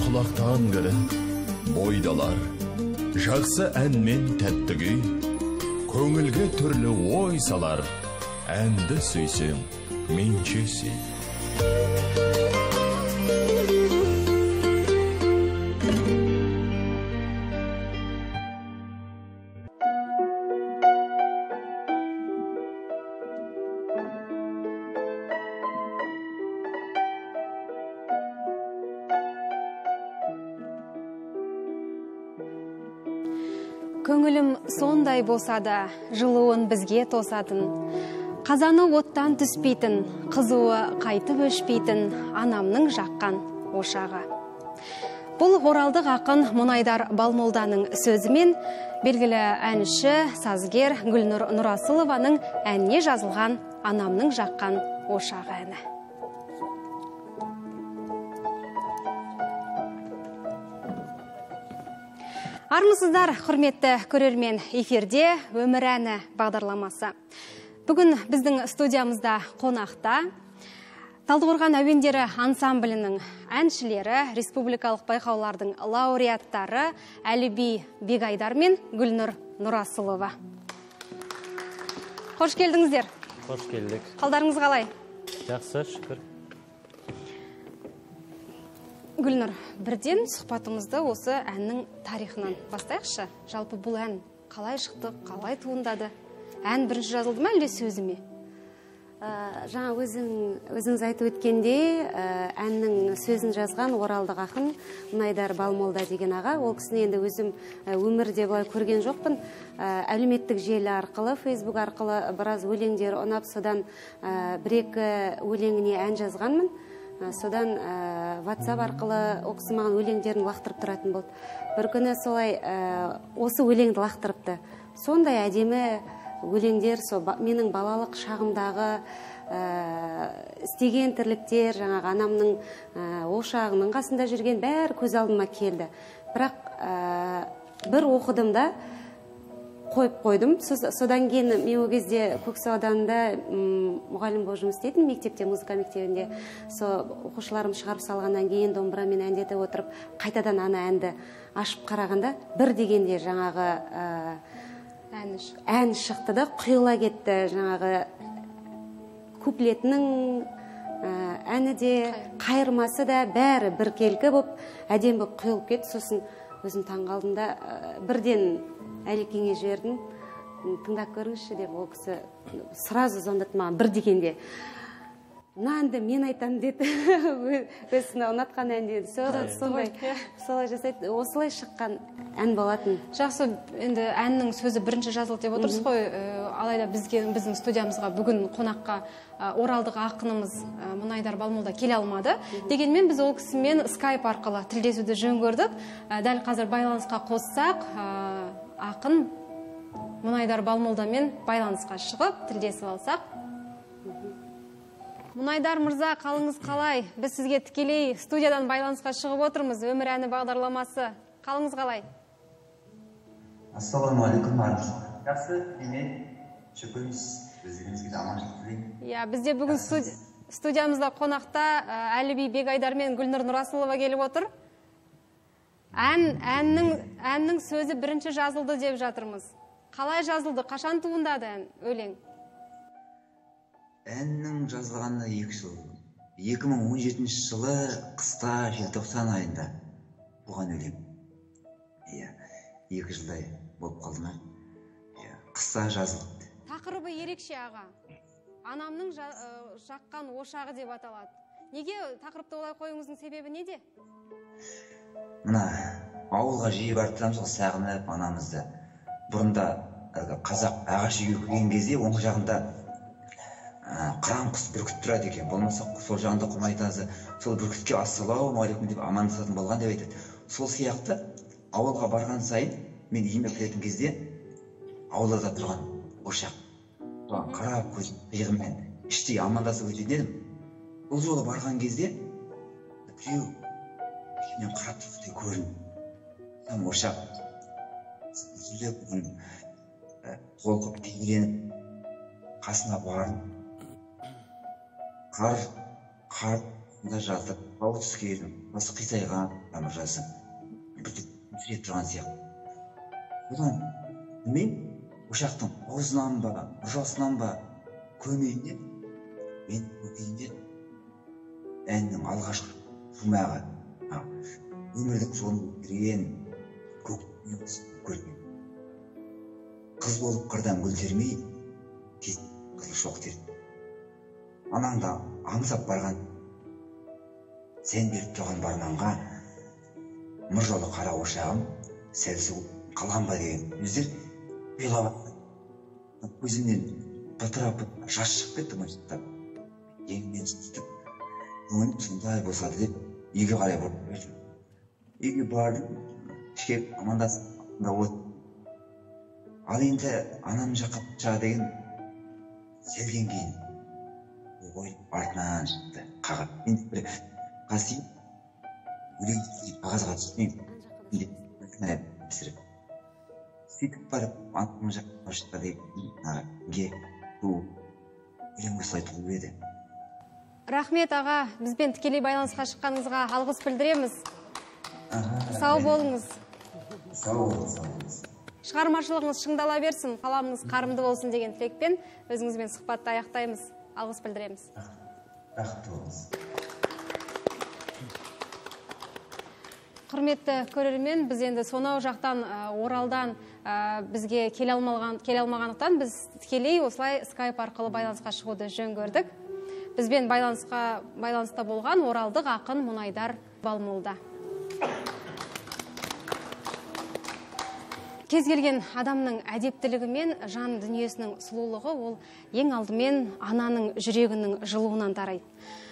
құлақтан кірі, бойдалар, жақсы әнмен тәттігі, көңілге түрлі ой салар, әнді сөйсем, менше сүй. Көңілім сондай болса да, жылуын бізге тосатын, қазаны оттан түспейтін, қызуы қайтып өшпейтін анамның жаққан ошағы. Бұл оралдық ақын Мұнайдар Балмолданың сөзімен белгілі әнші, сазгер Гүлнұр Нұрасылованың әніне жазылған анамның жаққан ошағы әні. Армысыздар, құрметті көрермен, эфирде өмір әні бағдарламасы. Бүгін біздің студиямызда қонақта Талдықорған әуендері ансамблінің әншілері, республикалық байқаулардың лауреаттары Әліби Бегайдар мен Гүлнұр Нұрасылова. Қош келдіңіздер. Қош келдік. Қалдарыңыз қалай? Жақсы, шүкір. Гүлнұр, бірден сұхбатымызды осы әннің тарихынан бастайықшы. Жалпы бұл ән қалай шықты, қалай туындады? Ән бірінші жазылды ма, әлде сөзі ме? Жаңа өзіңіз айтып өткенде, әннің сөзін жазған оралдық ақын Мұнайдар Балмолда деген аға. Ол кісіні енді өзім өмірде былай көрген жоқпын. Әлеуметтік желі арқылы, Facebook арқылы біраз өлеңдер ұнап, содан бір-екі өлеңіне ән жазғанмын. Содан WhatsApp арқылы ол кісі маған өлеңдерін лақтырып тұратын болды. Бір күні солай осы өлеңді лақтырыпты. Сондай әдемі өлеңдер, менің балалық шағымдағы істеген тірліктер, жаңағы анамның ошағының қасында жүрген бәрі көз алдыма келді. Бірақ бір оқыдым да қойып қойдым. Содан кейін мен ол кезде Көксу ауданында мұғалім болып жұмыс істедім, мектепте, музыка мектебінде. Оқушыларым шығарып салғаннан кейін домбырамен әндетіп отырып, қайтадан ана әнді ашып қарағанда, бір дегенде жаңағы ән шықты да, құйыла кетті. Жаңағы куплетінің әні де, қайырмасы да бәрі бір келкі болып, әдем болып құйылып кетті. Сосын өзім таңғалдым да, бірден Әлекеңе жібердім, тыңдап көріңізші деп, ол кісі сразу звондады маған бір дегенде. Мына әнді мен айтамын деді, өзіне ұнатқан ән деді. Солай жасайды, осылай шыққан ән болатын. Жақсы, енді әннің сөзі бірінші жазылды деп отырсыз ғой, алайда біздің студиямызға бүгін қонаққа оралдық ақынымыз Мұнайдар Балмолда келе алмады. Дегенмен біз ол кісімен скайп арқылы тілдесуді жөн көрдік. Дәл қазір байланысқа қоссақ, ақын Мұнайдар Балмолдамен байланысқа шығып, тілдесіп алсақ. Мұнайдар мырза, қалыңыз қалай? Біз сізге тікелей студиядан байланысқа шығып отырмыз. Өмір әні бағдарламасы. Қалыңыз қалай? Ассалаумағалейкум, армысыздар. Жақсы, мен шүкірміз. Өздеріңізге аманшылық тілеймін. Бізде бүгін студиямызда қонақта Әліби Бегайдар мен Гүлнұр Нұрасылова келіп отыр. Әннің сөзі бірінші жазылды деп жатырмыз. Қалай жазылды? Қашан туындады өлең? Әннің жазылғанына 2 жыл. 2017 жылы қыста желтоқсан айында болған өлең. 2 жылдай болып қалды ма? Қыста жазылды. Тақырыбы ерекше аға. Анамның жаққан ошағы деп аталады. Неге тақырыпты олай қоюыңыздың себебі неде? Мына ауылға жиі барып тұрамыз, сағынып анамызды. Бұрында қазақ ағаш үйге кірген кезде оң жағында қыран құс бүркіт тұрады екен. Болмаса сол жағында құмайтазы сол бүркітке ассалаумағалейкум деп амандасатын болған деп айтады. Сол сияқты ауылға барған сайын мен үйіме кіретін кезде аулада тұрған ошақ. Соған қарап көз қиығыммен іштей амандасып өтетін едім. Бұл жолы барған кезде біреу мен қарап тұрғандай көрінді. Там ошақ үзіліп, қолқып тегеленіп қасына барып, қар мында жаздық, бау түскен, басы қисайған тамыр жазсын. Жүрек тұрған сияқты. Одан білмеймін, ошақтың аузынан ба, ұржасынан ба, көмейінде, мен көкейінде әннің алғашқы жұмағы, өмірдің жолын берген көктем көрген. Қыз болып қырдан гүл термей, тез қызыл шоқ терді. Анаңда аңсап барған, сен беріп тұрған барманға, мұр жолы қара ошағым, сәлсі қалған ба деген өздер ұйлап атты. Көзімнен бытырап жас шығып кетті мойыстап. Еңмен сүйтіп, көңілім сондай болсады деп, үйге қарай бұрып бердім. Үйге бардым, ішке амандасып отырдым. Ал енді анам жаққа шыға деген селген кейін ой артынан шықты қағып. Мен бір қасиып, өлең қағазға түспеймін деп кінәлап пісіріп. Сөйтіп барып, анам жаққа шыққа деп өлең осылай туып еді. Рахмет аға, бізбен тікелей байланысқа шыққаныңызға алғыс білдіреміз. Сау болыңыз. Сау болыңыз. Шығармашылығыңыз шыңдала берсін, қаламыңыз қарымды болсын деген тілекпен өзіңізбен сұхбатты аяқтаймыз. Алғыс білдіреміз. Рахмет болыңыз. Құрметті көрермен, біз енді сонау жақтан Оралдан бізге келе алмағандықтан біз тікелей осылай скайп арқылы байланысқа шығуды жөн көрдік. Бізбен байланыста болған оралдық ақын Мұнайдар Балмолда. Кез келген адамның әдептілігі мен жан дүниесінің сұлулығы ол ең алдымен ананың жүрегінің жылуынан тарайды.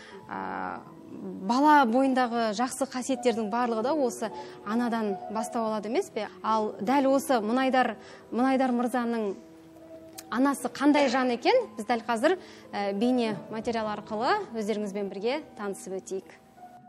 Бала бойындағы жақсы қасиеттердің барлығы да осы анадан бастау алады емес пе? Ал дәл осы Мұнайдар мырзаның анасы қандай жан екен? Біз дәл қазір бейне материал арқылы өздеріңізбен бірге танысып өтейік.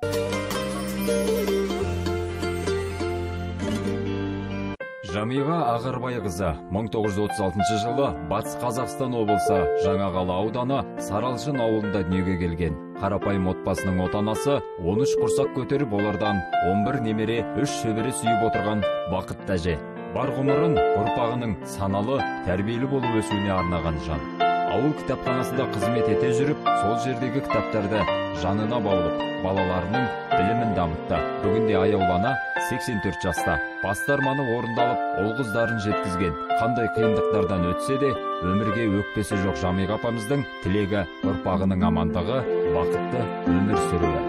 Жамиға Ағырбайқызы 1936 жылы Батыс Қазақстан облысы Жаңақала ауданы Саралжын ауылында дүниеге келген. Қарапайым отбасының отанасы 13 құрсақ көтеріп, олардан 11 немере, 3 шөбере сүйіп отырған бақытты әже. Бар ғұмырын ұрпағының саналы, тәрбиелі болып өсуіне арнаған жан. Ауыл кітапханасында қызмет ете жүріп, сол жердегі кітаптарды жанына баулып, балаларының білімін дамытты. Бүгінде аяулана 84 жаста. Басты арманы орындалып, ол қыздарын жеткізген. Қандай қиындықтардан өтсе де, өмірге өкпесі жоқ Жамиға апамыздың тілегі ұрпағының амандығы, бақытты өмір сүруі.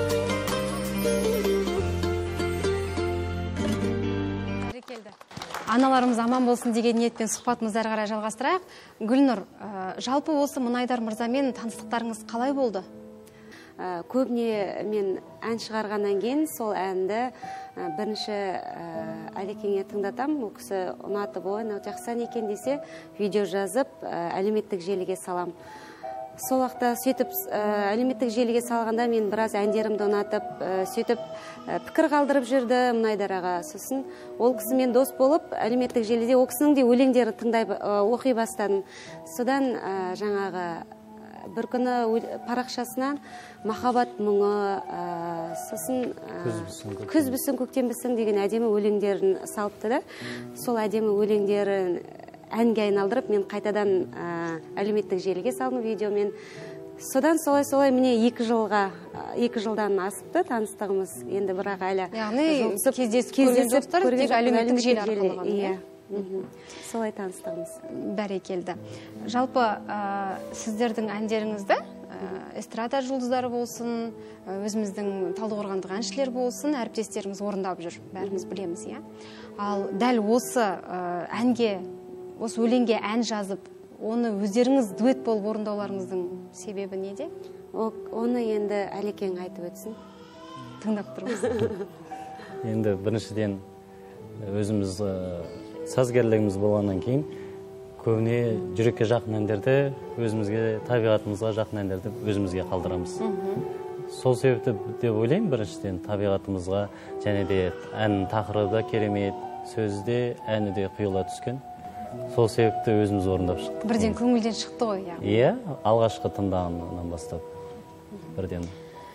Аналарымыз аман болсын деген ниетпен сұхбатымызды әрі қарай жалғастырайық. Гүлнұр, жалпы осы Мұнайдар мырзамен таныстықтарыңыз қалай болды? Көбіне мен ән шығарғаннан кейін сол әнді бірінші Әлекеңе тыңдатам. Ол кісі ұнатып, жақсы ән екен десе, видео жазып әлеуметтік желіге салам. Сол уақытта сөйтіп әлеуметтік желіге салғанда мен біраз әндерімді ұнатып, сөйтіп пікір қалдырып жүрді Мұнайдар аға. Сосын ол кісімен дос болып, әлеуметтік желіде ол кісінің де өлеңдерін тыңдай оқи бастадым. Содан жаңағы бір күні парақшасынан махаббат мұңы, сосын күз бісін, көктем бісін деген әдемі өлеңдерін салыпты да. Сол әдемі өлеңдерін әнге айналдырып, мен қайтадан әлеуметтік желіге салдым видеомен. Содан солай міне 2 жылдан асыпты таныстығымыз. Енді бірақ әлі кездесіп көрген жоқсыздар, тек әлеуметтік желі арқылы ғана. Солай таныстығымыз. Бәрекелді. Жалпы сіздердің әндеріңізді эстрада жұлдыздары болсын, өзіміздің Талдықорғандық әншілер болсын, әріптестеріміз орындап жүр. Бәріміз білеміз, иә. Ал дәл осы әнге, осы өлеңге ән жазып, оны өздеріңіз дуэт болып орындауларыңыздың себебі неде? Оны енді Әлекең айтып өтсін. Тыңдап тұрмыз. Енді біріншіден өзіміз сазгерлігіміз болғаннан кейін, көбіне жүрекке жақын әндерді, өзімізге, табиғатымызға жақын әндерді өзімізге қалдырамыз. Сол себепті деп ойлаймын, біріншіден табиғатымызға, және де ән тақырыбы да керемет, сөзі де, әні де құйыла түскен. Сол себепті өзіміз орындап шықтық. Бірден көңілден шықты ғой, иә? Алғашқы тыңдағаннан бастап. Бірден.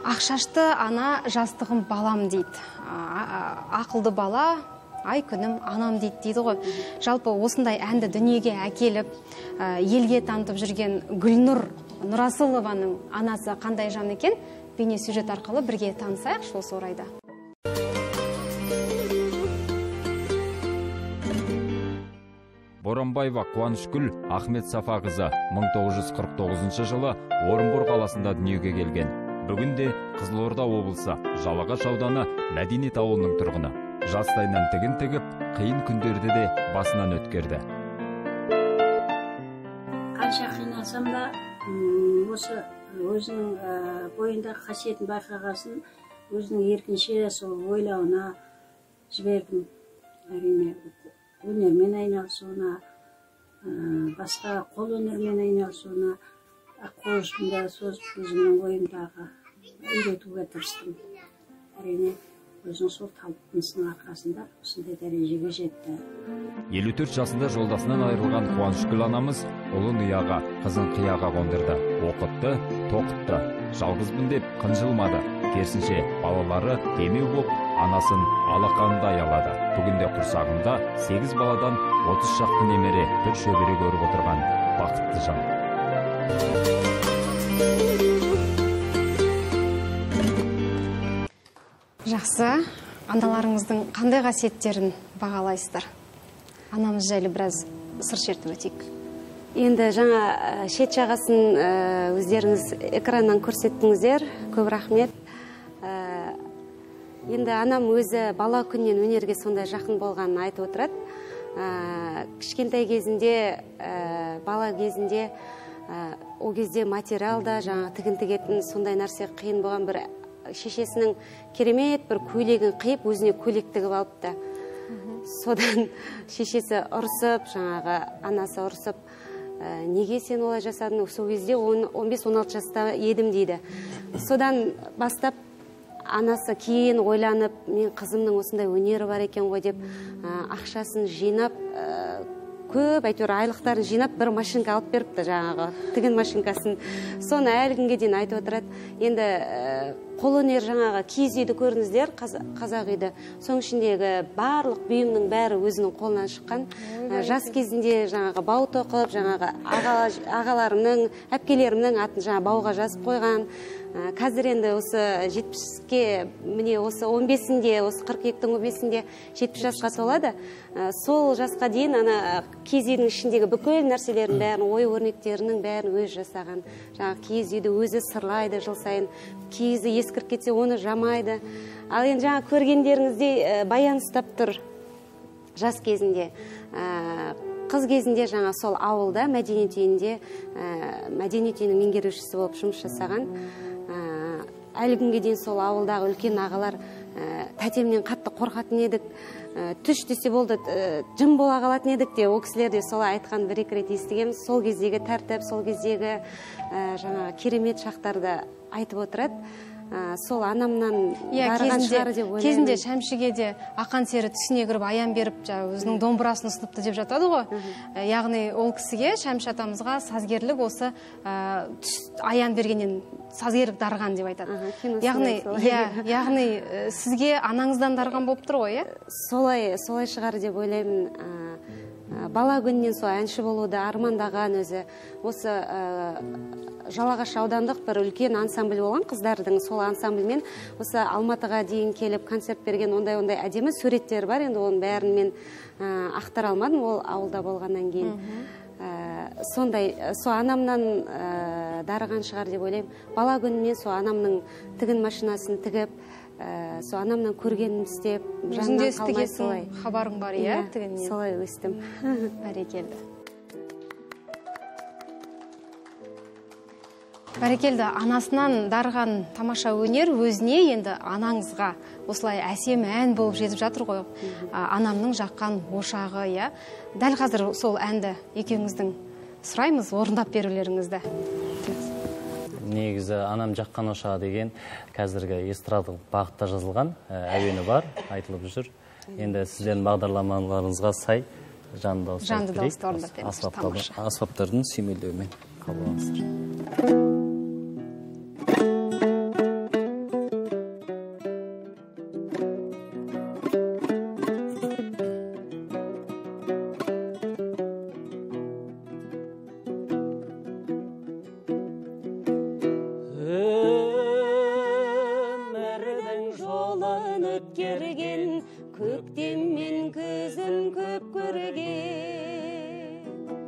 Ақшашты ана жастығым балам дейді. Ақылды бала, ай күнім анам дейді ғой. Жалпы осындай әнді дүниеге әкеліп, елге танытып жүрген Гүлнұр Нұрасылованың анасы қандай жан екен? Бейне сюжет арқылы бірге танысайықшы осы орайда. Боранбаева Қуанышгүл Ахмет Сафа қызы 1949 жылы Орынбор қаласында дүниеге келген. Бүгінде Қызылорда облысы Жалағаш ауданы Мәдениет ауылының тұрғыны. Жастайынан тігін тігіп, қиын күндерді де басынан өткерді. Қанша қинасам да, осы өзінің бойындағы қасиетін байқағасын, өзінің еркінше сол ойлауына жібердім. Әрине, өнермен айналысуына, басқа қол өнермен айналысуына, қол ұшында созып өзімнің ойымдағы үйретуге тырыстым. Әрине, өзінің сол талпынысының арқасында осындай дәрежеге жетті. 54 жасында жолдасынан айырылған Қуанышгүл анамыз ұлын ұяға, қызын қияға қондырды. Оқытты, тоқытты. Жалғызбын деп қынжылмады. Керісінше балалары демеу боп, анасын алақанында алады. Бүгінде құрсағында 8 баладан 30 шақты немере, бір шөбере көріп отырған бақытты жан. Жақсы, аналарыңыздың қандай қасиеттерін бағалайсыздар? Анамыз жайлы біраз сыр шертіп өтейік. Енді жаңа шет жағасын өздеріңіз экраннан көрсеттіңіздер, көп рахмет. Енді анам өзі бала күннен өнерге сондай жақын болғанын айтып отырады. Кішкентай кезінде, бала кезінде, о кезде материалда жаңа тігін тігетін сондай нәрсе қиын болған, бір шешесінің керемет бір көйлегін қиып, өзіне көйлек тігіп алыпты. Содан шешесі ұрысып, жаңағы анасы ұрысып, неге сен олай жасадың? Сол кезде 15-16 жаста едім дейді. Содан бастап анасы кейін ойланып, мен қызымның осындай өнері бар екен ғой деп, ақшасын жинап, көп әйтеуір айлықтарын жинап, бір машинка алып беріпті, жаңағы тігін машинкасын. Соны әлі күнге дейін айтып отырады. Енді қолөнер жаңағы киіз үйді көріңіздер, қазақ үйді. Соның ішіндегі барлық бұйымның бәрі өзінің қолынан шыққан. Жас кезінде жаңағы бау тоқып, жаңағы ағаларымның, әпкелерімнің атын жаңа бауға жазып қойған. Қазір енді осы 70-ке, міне осы 15-інде, осы 42-дің 15-інде 70 жасқа толады. Сол жасқа дейін ана киіз үйдің ішіндегі бүкіл нәрселердің бәрін, ой өрнектерінің бәрін өз жасаған. Жаңағы киіз үйді өзі сырлайды жыл сайын. Киізі ескіріп кетсе, оны жамайды. Ал енді жаңа көргендеріңізде баян ұстап тұр жас кезінде. Қыз кезінде жаңа сол ауылда мәдениет үйінде, мәдениет үйінің меңгерушісі болып жұмыс жасаған. Әлі күнге дейін сол ауылдағы үлкен ағалар тәтемнен қатты қорқатын едік, түш десе болды, жым бола қалатын едік де, ол кісілер де солай айтқан бір-екі рет естігеміз. Сол кездегі тәртіп, сол кездегі жаңағы керемет шақтарды айтып отырады. Сол анамнан дарыған шығар деп ойлаймын. Кезінде Шәмшіге де ақан сері түсіне кіріп аян беріп, өзінің домбырасын ұсыныпты деп жатады ғой. Яғни ол кісіге, Шәмші атамызға сазгерлік осы аян бергеннен сазгерлік дарыған деп айтады. Яғни сізге анаңыздан дарыған болып тұр ғой, солай шығар деп ойлаймын. Бала күннен сол әнші болуды армандаған өзі. Осы Жалағаш аудандық бір үлкен ансамбль болған, қыздардың сол ансамбльмен осы Алматыға дейін келіп концерт берген, ондай әдемі суреттер бар. Енді оның бәрін мен ақтара алмадым, ол ауылда болғаннан кейін. Сондай, сол анамнан дарыған шығар деп ойлаймын. Бала күнінен сол анамның тігін машинасын тігіп, сол анамнан көргенім істеп, жанынан қалмай солай. Хабарың бар, тігіннен? Солай өстім. Бәрекелді. Бәрекелді, анасынан дарыған тамаша өнер өзіне енді анаңызға осылай әсем ән болып жетіп жатыр ғой. Анамның жаққан ошағы, дәл қазір сол әнді екеуіңіздің сұраймыз, орындап берулеріңізді. Негізі анам жаққан ошағы деген қазіргі эстрадалық бағытта жазылған әуені бар, айтылып жүр. Енді сіздердің бағдарламаларыңызға сай жанды дауысты орындап беріңіз. Аспаптардың сүйемелдеуімен қабыл алыңыздар. жылын өткерген, көктем мен күзін көп көрген.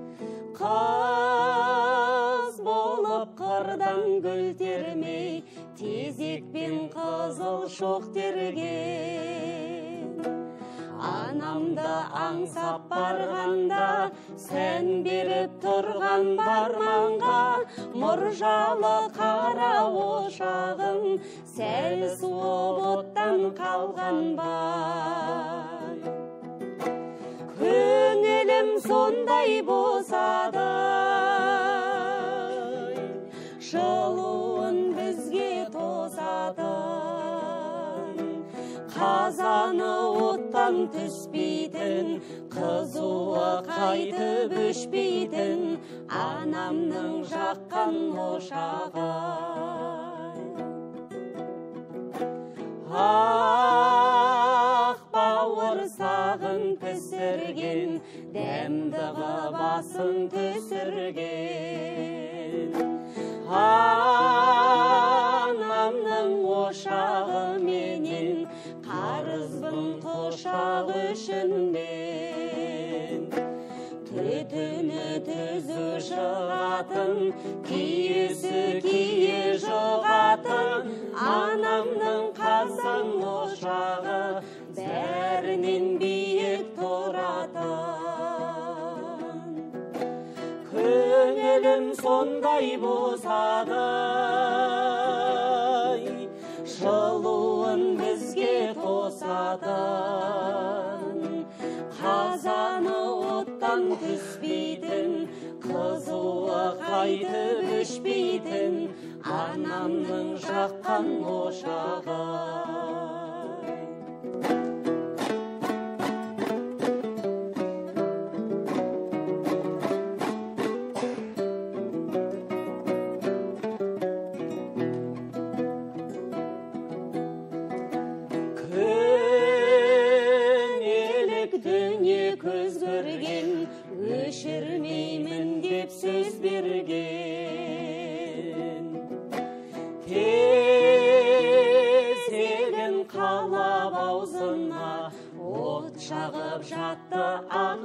Қыз болып қырдан гүл термей, тезекпен қызыл шоқ терген. Анамды аңсап барғанда, сән беріп тұрған барманға, мұржалы қара ошағым, сәл суып оттан қалған бар. Көңілім сондай босады, жылуын бізге тосады. Қазаны оттан түспейтін, қызуы қайтып өшпейтін, анамның жаққан ошағы. Ақ бауырсағын пісірген, дәмді басын түсірген. Анамның ошағы менен, қарызбын құшақ үшінен. Түтіні түзу шығатын, киесі кие жұғатын, анамның қазан ошағы, бәрінен биік тұратын. Көңілім сондай босады, жылуын бізге тосады. Қазаны оттан түспейтін, қызуы қайтып өшпейтін, анамның жаққан ошағы. Өшірмеймін деп сөз берген. Тезегін қалап аузына, от жағып жатты ақ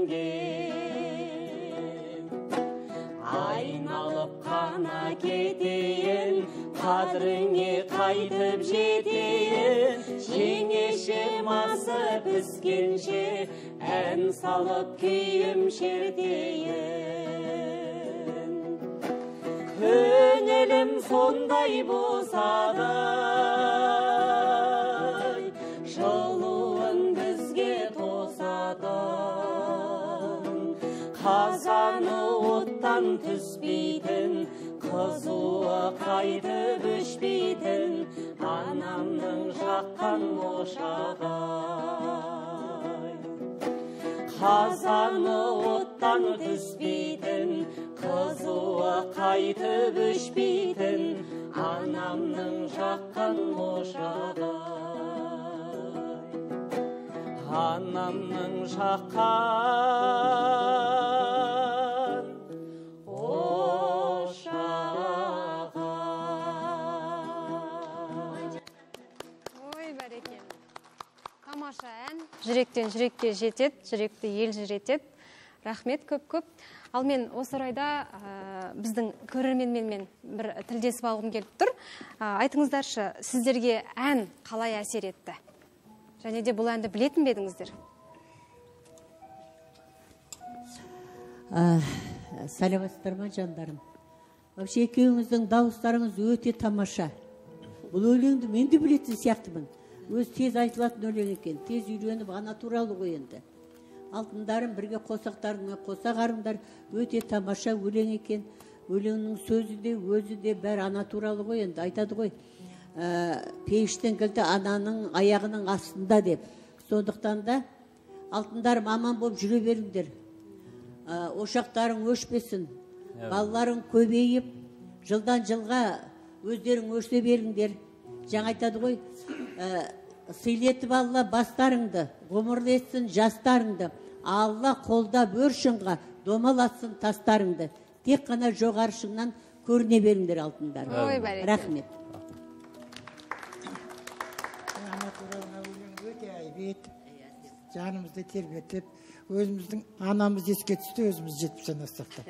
жеңген. Айналып қана кетейін, қадіріңе қайтып жетейін. Жеңешем асы піскенше, ән салып күйім шертейін. Көңілім сондай босады, жылуын бізге тосады. Қазаны оттан түспейтін, қызуы қайтып өшпейтін, анамның жаққан ошағы. Қазаны оттан түспейтін, қызуы қайтып өшпейтін, анамның жаққан ошағы. Анамның жаққан ошағы. Ой, бәрекелді. Тамаша ән, жүректен жүрекке жетеді, жүректі ел жүретеді. Рахмет көп-көп. Ал мен осы орайда біздің көрерменмен бір тілдесіп алғым келіп тұр. Айтыңыздаршы, сіздерге ән қалай әсер етті? Және де бұл әнді білетін бе едіңіздер? Сәлеметсіздер ме жандарым? Вообще екеуіңіздің дауыстарыңыз өте тамаша. Бұл өлеңді мен де білетін сияқтымын. Өз тез айтылатын өлең екен, тез үйреніп, ана туралы ғой енді. Алтындарым бірге қосақтарыңа қосақ арыңдар, өте тамаша өлең екен. Өлеңнің сөзі де, өзі де бәрі ана туралы ғой енді, айтады ғой. Пейіштен кілті ананың аяғының астында деп. Сондықтан да алтындарым аман болып жүре беріңдер. Ошақтарың өшпесін, балаларың көбейіп, жылдан жылға өздерің өсе беріңдер. Жаңа айтады ғой, сыйлетіп Алла бастарыңды, ғұмырлетсін жастарыңды, Алла қолдап өршіңға домалатсын тастарыңды. Тек қана жоғаршыңнан көріне беріңдер алтындар. Рахмет. тербетіп, жанымызды тербетіп, өзіміздің анамыз еске түсті, өзіміз 70-тен астақтап.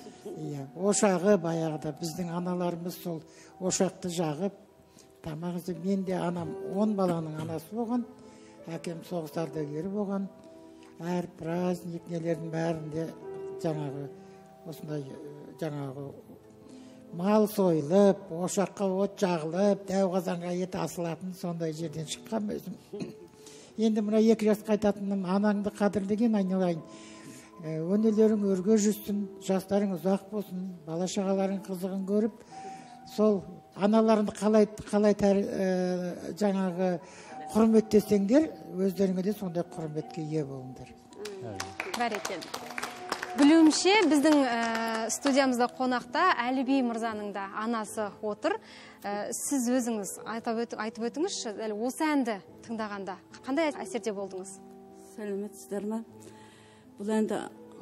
Ошағы баяғыда біздің аналарымыз сол ошақты жағып, тамағызды. Мен де анам 10 баланың анасы болған, әкем соғыс ардагері болған. Әр праздник нелердің бәрінде жаңағы осындай жаңағы мал сойылып, ошаққа от жағылып, дәу қазанға ет асылатын сондай жерден шыққан өзім. Енді мына 2 жасқа айтатыным, анаңды қадірлеген айналайын. Өнелерің өрге жүрсін, жастарың ұзақ болсын, бала шағаларың қызығын көріп, сол аналарыңды қалай жаңағы құрметтесеңдер, өздеріңе де сондай құрметке ие болыңдар. Бәрекелді. Білуімше, біздің студиямызда қонақта Әліби мырзаның да анасы отыр. Сіз өзіңіз айтып өтіңізші, осы әнді тыңдағанда қандай әсерде болдыңыз? Сәлеметсіздер ме? Бұл әнді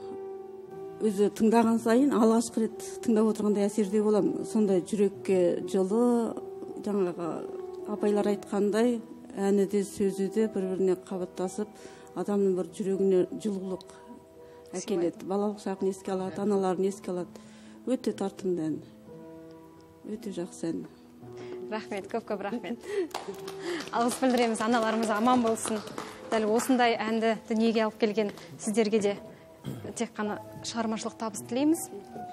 өзі тыңдаған сайын алғашқы рет тыңдап отырғандай әсерде болам. Сондай жүрекке жылы, жаңағы апайлар айтқандай, әні де сөзі де бір-біріне қабаттасып, адамның бір жүрегіне жылулық әкеледі. Балалық шағын еске алады, аналарын еске алады. Өте тартымды ән. Өте жақсы ән. Рахмет, көп рахмет. Алғыс білдіреміз, аналарымыз аман болсын. Дәл осындай әнді дүниеге алып келген сіздерге де тек қана шығармашылық табыс тілейміз.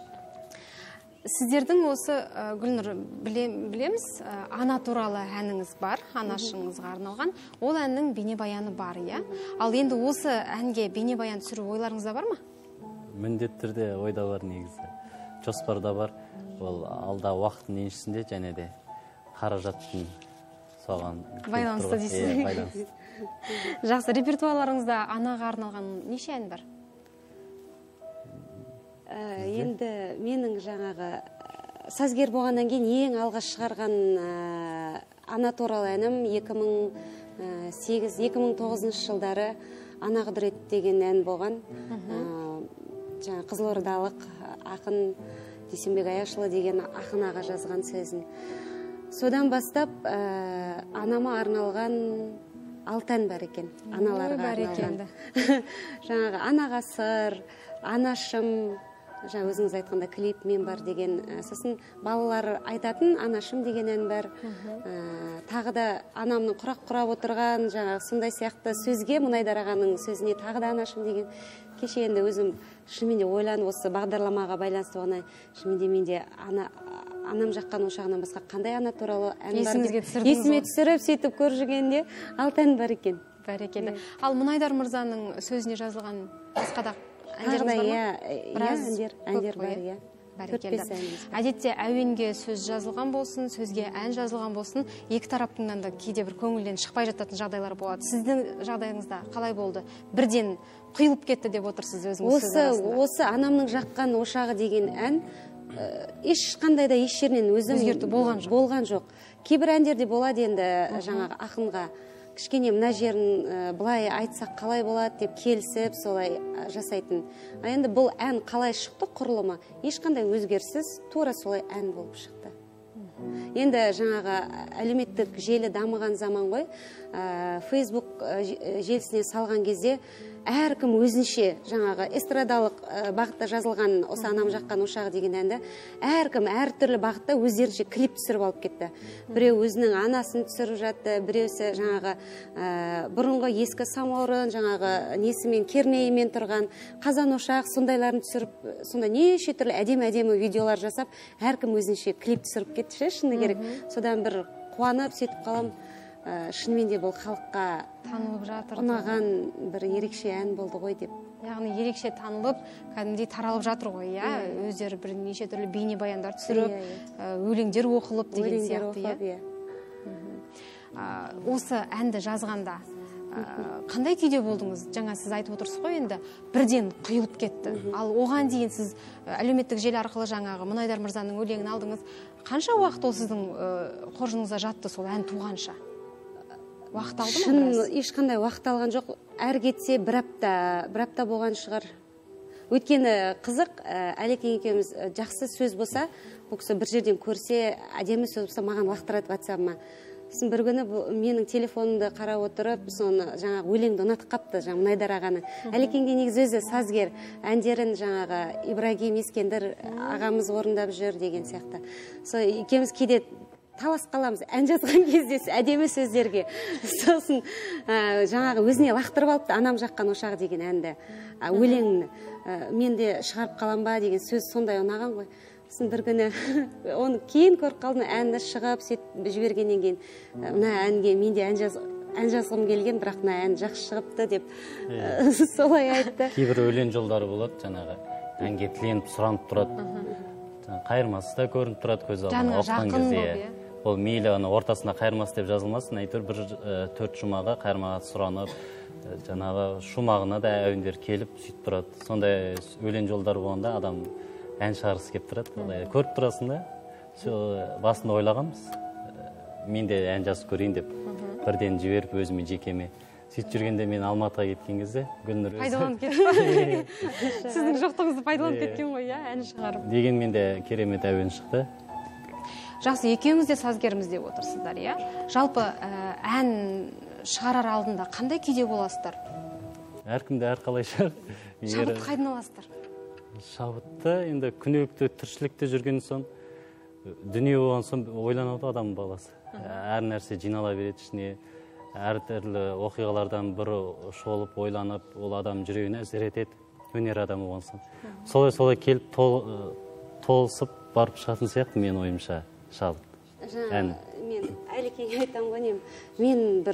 Сіздердің осы Гүлнұр білеміз, ана туралы әніңіз бар, анашыңызға арналған. Ол әннің бейнебаяны бар, иә? Ал енді осы әнге бейнебаян түсіру ойларыңызда бар ма? Міндетті түрде ойда бар негізі. Жоспарда бар. Ол алда уақыттың еншісінде және де қаражаттың соған байланысты дейсіз. Байланысты. Жақсы, репертуарларыңызда анаға арналған неше ән бар? Енді менің жаңағы сазгер болғаннан кейін ең алғаш шығарған ана туралы әнім 2009 жылдары Ана құдірет деген ән болған. Жаңа қызылордалық ақын Дүйсенбек Аяшұлы деген ақын аға жазған сөзін. Содан бастап анама арналған 6 ән бар екен, аналарға арналған. Жаңағы анаға сыр, анашым, жаңа өзіңіз айтқанда клип мен бар деген, сосын балалар айтатын анашым деген ән бар. Тағы да анамның құрақ құрап отырған, жаңа сондай сияқты сөзге, Мұнайдар ағаның сөзіне тағы да анашым деген. Кеше енді өзім шынымен де ойланып осы бағдарламаға байланысты болғаннан шынымен де менде анам жаққан ошағынан басқа қандай ана туралы ән бар деп есіме түсіріп сөйтіп көріп жүргенде 6 ән бар екен. Бәрекелді. Ал Мұнайдар мырзаның сөзіне жазылған басқа да әндеріңіз бар ма? Әндер бар, иә. Әдетте әуенге сөз жазылған болсын, сөзге ән жазылған болсын, екі тараптың да кейде бір көңілден шықпай жататын жағдайлар болады. Сіздің жағдайыңызда қалай болды? Бірден құйылып кетті деп отырсыз өзіңіз сөз арасында. Осы анамның жаққан ошағы деген ән ешқандай да еш жерінен өзгерту болған жоқ. Кейбір әндерде болады енді жаңағы ақынға кішкене мына жерін былай айтсақ қалай болады деп келісіп солай жасайтын. Енді бұл ән қалай шықты құрылымы, ешқандай өзгеріссіз тура солай ән болып шықты. Енді жаңағы әлеуметтік желі дамыған заман ғой, Facebook желісіне салған кезде әркім өзінше жаңағы эстрадалық бағытта жазылған осы анам жаққан ошағы деген әнді әркім әртүрлі бағытта өздерінше клип түсіріп алып кетті. Біреу өзінің анасын түсіріп жатты, біреусі жаңағы бұрынғы ескі самаурын, жаңағы несімен кернейімен тұрған қазан ошақ сондайларын түсіріп, сонда неше түрлі әдемі видеолар жасап, әркім өзінше клип түсіріп кетті, шыны керек. Содан бір қуанып сөйтіп қалам. Шынымен де бұл халыққа танылып жатыр, ұнаған бір ерекше ән болды ғой деп. Яғни ерекше танылып, кәдімгідей таралып жатыр ғой, иә? Өздері бір неше түрлі бейнебаяндар түсіріп, өлеңдер оқылып деген сияқты, осы әнді жазғанда қандай күйде болдыңыз? Жаңа сіз айтып отырсыз ғой, енді бірден құйылып кетті. Ал оған дейін сіз әлеуметтік желі арқылы жаңағы Мұнайдар мырзаның өлеңін алдыңыз. Қанша уақыт ол сіздің қоржыныңызға жатты сол ән туғанша? Уақыт алды ма біраз? Ешқандай уақыт алған жоқ. Әр кетсе бір апта болған шығар. Өйткені қызық, Әлекең екеуміз жақсы сөз болса, бұл кісі бір жерден көрсе, әдемі сөз болса, маған лақтырады WhatsApp-ма. сосын бір күні менің телефонымды қарап отырып соны жаңағы өлеңді ұнатып қапты жаңағы Мұнайдар ағаны. Әлекеңде негізі өзі сазгер, әндерін жаңағы Ибрагим Ескендір ағамыз орындап жүр деген сияқты. Сол екеуміз кейде талас қаламыз, ән жазған кезде әдемі сөздерге. Сосын жаңағы өзіне лақтырып алыпты анам жаққан ошақ деген әнді, өлеңін. Мен де шығарып қалам ба деген сөз сондай ұнаған ғой. Сосын бір күні оны кейін көріп қалдым, әнді шығып сөйтіп жібергеннен кейін мына әнге мен де ән жазғым келген, бірақ мына ән жақсы шығыпты деп солай айтты. Кейбір өлең жолдары болады, жаңағы әнге тіленіп сұранып тұрады. Қайырмасы да көрініп тұрады көз алдына оқыған кезде. Ол мейлі ортасына қайырмасы деп жазылмасын, әйтеуір бір 4 жұмаға қайырмаға сұранып, жаңағы шумағына да әуендер келіп сөйтіп тұрады. Сондай өлең жолдары болғанда адам ән шығарғысы келіп тұрады. Көріп тұрасың да, басында ойлағанбыз, мен де ән жазып көрейін деп, бірден жіберіп өзіме жекеме. Сөйтіп жүргенде мен Алматыға кеткен кезде Гүлнұр пайдаланып кетті. Сіздің жоқтығыңызды пайдаланып кеткен ғой, ән шығарып. Деген менде керемет әуен шықты. Жақсы, екеуіңіз де сазгерміз деп отырсыздар, иә? Жалпы ән шығарар алдында қандай күйде боласыздар? Әркімде әрқалай шығар. Шабытты қайдан аласыздар? Шабытты енді күнделікті тіршілікте жүрген соң, дүние болған соң ойланады адам баласы. Әр нәрсе жинала береді ішіне, әр түрлі оқиғалардан бір шолып, ойланып, ол адам жүрегіне әсер етеді, өнер адамы болған соң. Солай келіп толысып барып шығатын сияқты мен ойымша шабыт. Мен Әлекеңе айтам ғой, мен бір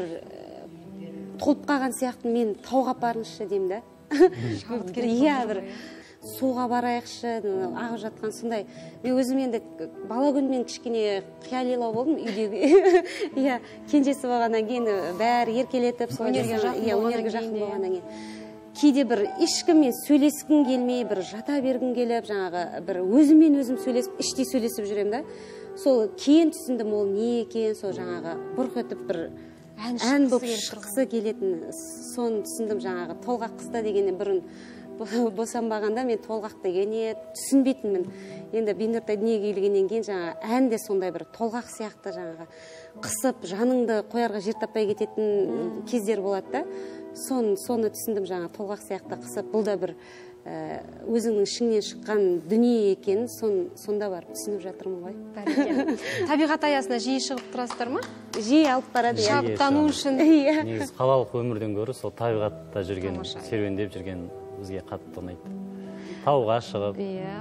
толып қалған сияқты мен тауға апарыңызшы деймін да. Шабыт керек. Иә, бір суға барайықшы, ағып жатқан сондай. Мен өзім енді бала күнімнен кішкене қиялилау болдым үйдегі. Иә, кенжесі болғаннан кейін бәрі еркелетіп, өнерге жақын болғаннан кейін. Кейде бір ешкіммен сөйлескім келмей, бір жата бергім келіп, жаңағы бір өзіммен өзім сөйлесіп, іштей сөйлесіп жүрем да. Сол кейін түсіндім, ол не екен, сол жаңағы бұрқ етіп бір ән болып шыққысы келетін. Соны түсіндім, жаңағы толғақ қыста дегеннен бұрын босанбағанда мен толғақ дегенне түсінбейтінмін. Енді Бинұртай дүниеге келгеннен кейін жаңағы ән де сондай бір толғақ сияқты жаңағы қысып, жаныңды қоярға жер таппай кететін кездер болады да. Соны түсіндім жаңағы толғақ сияқты қысып, бұл да бір өзіңнің ішіңнен шыққан дүние екенін сонда барып түсініп жатырмын ғой. Бәрекелді. Табиғат аясына жиі шығып тұрасыздар ма? Жиі алып барады. Шабыттану үшін. Негізі қалалық өмірден гөрі сол табиғатта жүрген, серуендеп жүрген бізге қатты ұнайды. Тауға шығып.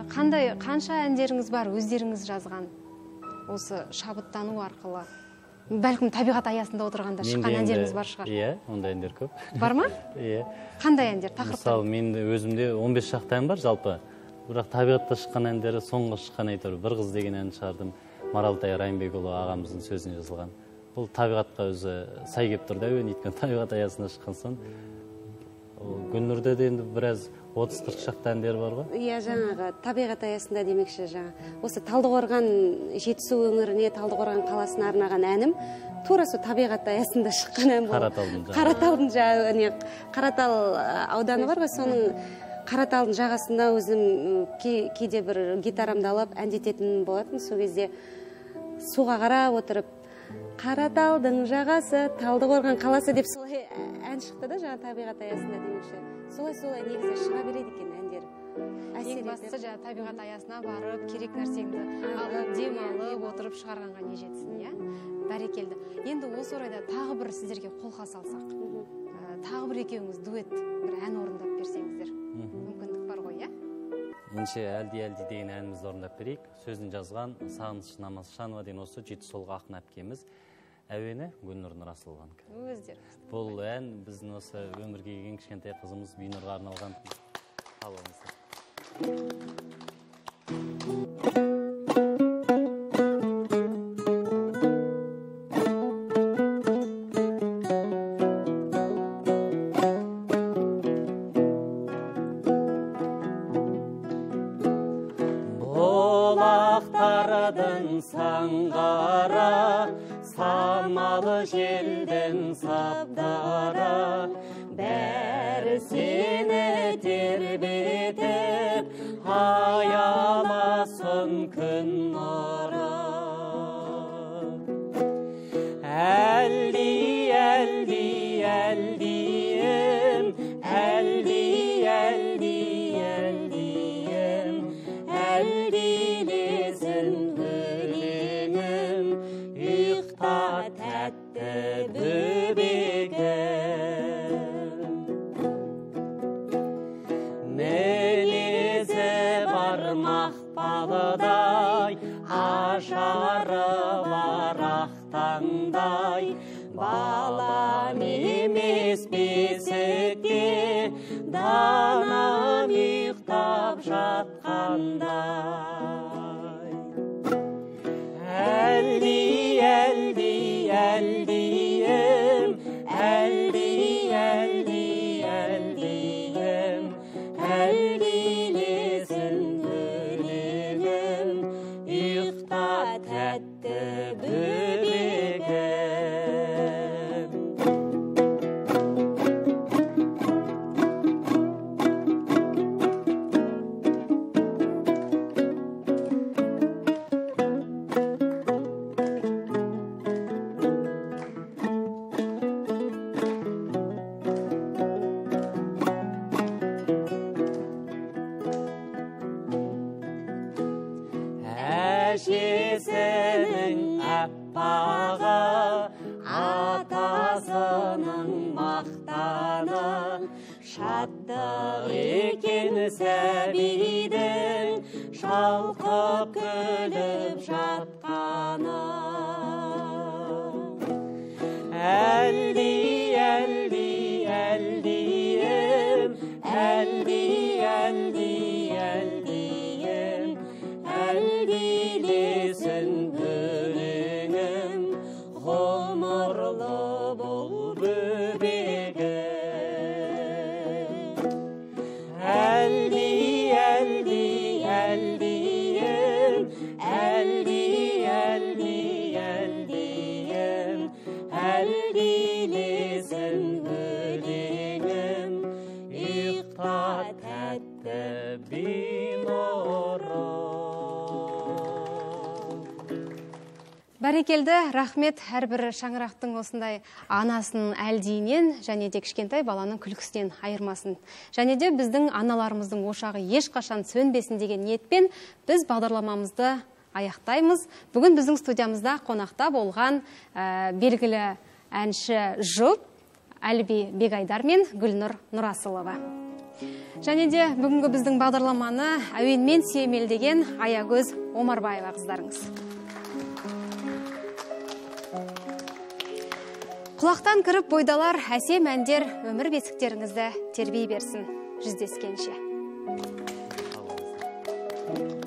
Қанша әндеріңіз бар, өздеріңіз жазған осы шабыттану арқылы? Бәлкім табиғат аясында отырғанда шыққан әндеріңіз бар шығар. Иә, ондай әндер көп. Бар ма? Иә. Қандай әндер? Тақырыптар? Мысалы, мен өзімде 15 шақты ән бар жалпы. Бірақ табиғатта шыққан әндері соңғы шыққан әйтеуір бір қыз деген ән шығардым. Маралтай Райымбекұлы ағамыздың сөзіне жазылған. Бұл табиғатқа өзі сай келіп тұр да, өйткені табиғат аясында шыққан соң. Гүлнұрда да енді біраз 30-40 шақты әндер бар ғой? Иә, жаңағы табиғат аясында демекші жаңа. Осы Талдықорған Жетісу өңіріне, Талдықорған қаласына арнаған әнім тура сол табиғат аясында шыққан ән болды. Қараталдың жаңағы Қаратал ауданы бар ғой, соның Қараталдың жағасында өзім кейде бір гитарамды алып әндететін болатын. Сол кезде суға қарап отырып, Қараталдың жағасы, Талдықорған қаласы деп солай ән шықты да жаңа табиғат аясында демекші. Солай негізі шыға береді екен әндер. Ең бастысы жаңа табиғат аясына барып, керек нәрсеңді алып, демалып, отырып шығарғанға не жетсін, иә? Бәрекелді. Енді осы орайда тағы бір сіздерге қолқа салсақ, тағы бір екеуіңіз дуэт бір ән орындап берсеңіздер, мүмкіндік бар ғой, иә? Ендеше әлди деген әнімізді орындап берейік. Сөзін жазған Сағыныш Намазшанова деген осы Жетісулға ақын әпкеміз. Әуені Гүлнұр Нұрасылованікі. Өздеріңіз. Бұл ән біздің осы өмірге келген кішкентай қызымыз Бинұрға арналған. Бұлақтардың саңғара, самалы желден саптара, бәрі сені тербетіп, бесікте данам ұйықтап жатқандай. Әлди, әлди, әлдиім, әлди, әлди, әлдиім, әлдилесін өлеңім, ұйықта тәтті бөбегім. Әжесінің аппағы, атасының мақтаны, шаттық екен сәбидің шалқып күліп жатқаны. Әлди, әлди, әлдиім, әлди, әлди, әлдиім, әлдилесін өлеңім, ғұмырлы бұл бөбегім. Әлди, әлди, әлдиім, әлди, әлди, әлдиім, әлдилесін өлеңім, ұйықта тәтті бинұрым. Бәрекелді, рахмет әрбір шаңырақтың осындай анасының әлдейінен және де кішкентай баланың күлкісінен айырмасын. Және де біздің аналарымыздың ошағы ешқашан сөнбесін деген ниетпен біз бағдарламамызды аяқтаймыз. Бүгін біздің студиямызда қонақта болған белгілі әнші жұп Әлби Бегайдар мен Гүлнұр Нұрасылова. Және де бүгінгі біздің бағдарламаны әуенмен сүйемелдеген Аягөз Омарбаева қыздарыңыз. Құлақтан кіріп бойдалар әсем әндер өмір бесіктеріңізді тербей берсін. Жүздескенше.